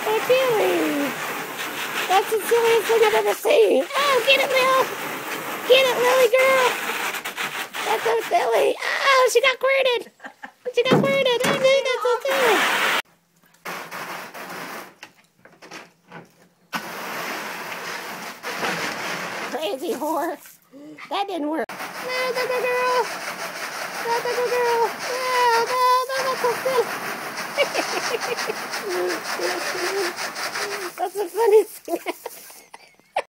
Oh, Tilly. That's the silliest thing I've ever seen. Oh, get it, Lil. Get it, Lily girl. That's so silly. Oh, she got squirted. She got squirted. Oh, no, that's so silly. Crazy whore. That didn't work. No, that's a girl. That's a girl. No, that's so silly. That's the funniest thing.